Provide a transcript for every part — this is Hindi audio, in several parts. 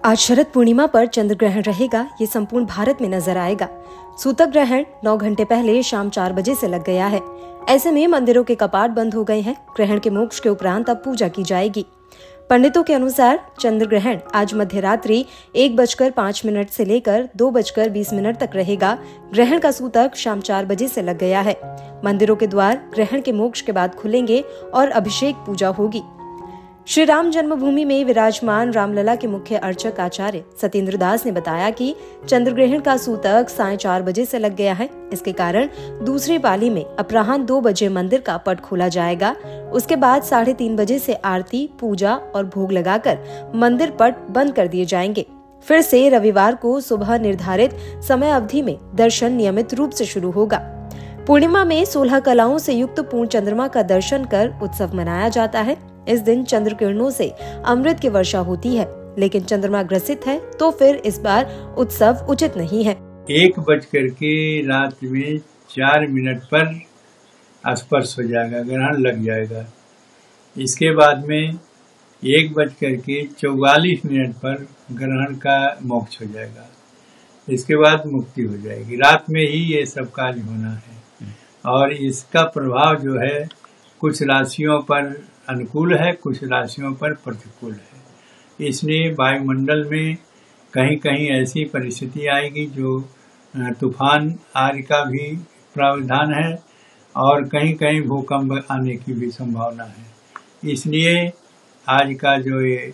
आज शरद पूर्णिमा पर चंद्र ग्रहण रहेगा। ये संपूर्ण भारत में नजर आएगा। सूतक ग्रहण 9 घंटे पहले शाम 4 बजे से लग गया है। ऐसे में मंदिरों के कपाट बंद हो गए हैं। ग्रहण के मोक्ष के उपरांत अब पूजा की जाएगी। पंडितों के अनुसार चंद्र ग्रहण आज मध्य रात्रि 1:05 से लेकर 2:20 तक रहेगा। ग्रहण का सूतक शाम 4 बजे से लग गया है। मंदिरों के द्वार ग्रहण के मोक्ष के बाद खुलेंगे और अभिषेक पूजा होगी। श्री राम जन्मभूमि में विराजमान रामलला के मुख्य अर्चक आचार्य सत्येंद्र दास ने बताया कि चंद्र ग्रहण का सूतक साढ़े 4 बजे से लग गया है। इसके कारण दूसरी पाली में अपराह्न 2 बजे मंदिर का पट खोला जाएगा। उसके बाद 3:30 बजे से आरती, पूजा और भोग लगाकर मंदिर पट बंद कर दिए जाएंगे। फिर से रविवार को सुबह निर्धारित समय अवधि में दर्शन नियमित रूप से शुरू होगा। पूर्णिमा में 16 कलाओं से युक्त पूर्ण चंद्रमा का दर्शन कर उत्सव मनाया जाता है। इस दिन चंद्र किरणों से अमृत की वर्षा होती है, लेकिन चंद्रमा ग्रसित है तो फिर इस बार उत्सव उचित नहीं है। 1 रात में 4 पर स्पर्श हो जाएगा, ग्रहण लग जाएगा। इसके बाद में 1:44 पर ग्रहण का मोक्ष हो जाएगा। इसके बाद मुक्ति हो जाएगी। रात में ही ये सब कार्य होना है और इसका प्रभाव जो है कुछ राशियों पर अनुकूल है, कुछ राशियों पर प्रतिकूल है। इसलिए वायुमंडल में कहीं कहीं ऐसी परिस्थिति आएगी जो तूफान आदि का भी प्रावधान है और कहीं कहीं भूकंप आने की भी संभावना है। इसलिए आज का जो ये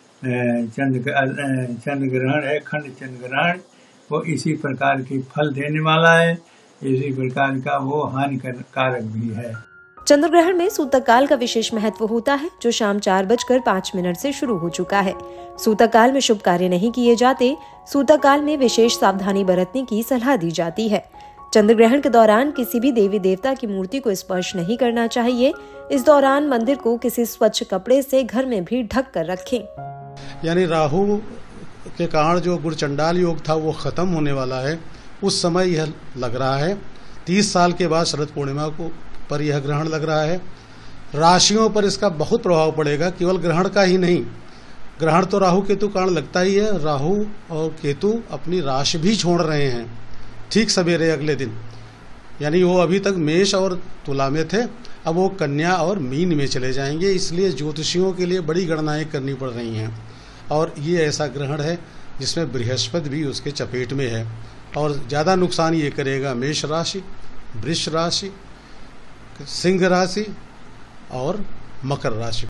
चंद्र ग्रहण है, खंड चंद्र ग्रहण, वो इसी प्रकार की फल देने वाला है। इसी प्रकार का वो हानिकारक भी है। चंद्र ग्रहण में सूतक काल का विशेष महत्व होता है, जो शाम 4:05 से शुरू हो चुका है। सूतक काल में शुभ कार्य नहीं किए जाते। सूतक काल में विशेष सावधानी बरतने की सलाह दी जाती है। चंद्र ग्रहण के दौरान किसी भी देवी देवता की मूर्ति को स्पर्श नहीं करना चाहिए। इस दौरान मंदिर को किसी स्वच्छ कपड़े से घर में भी ढक कर रखें। यानी राहु के कारण जो गुरचंडाल योग था वो खत्म होने वाला है। उस समय यह लग रहा है। 30 साल के बाद शरद पूर्णिमा को पर यह ग्रहण लग रहा है। राशियों पर इसका बहुत प्रभाव पड़ेगा। केवल ग्रहण का ही नहीं, ग्रहण तो राहु केतु कारण लगता ही है। राहु और केतु अपनी राशि भी छोड़ रहे हैं ठीक सवेरे अगले दिन। यानी वो अभी तक मेष और तुला में थे, अब वो कन्या और मीन में चले जाएंगे। इसलिए ज्योतिषियों के लिए बड़ी गणनाएं करनी पड़ रही हैं। और ये ऐसा ग्रहण है जिसमें बृहस्पति भी उसके चपेट में है और ज़्यादा नुकसान ये करेगा मेष राशि, वृष राशि, सिंह राशि और मकर राशि।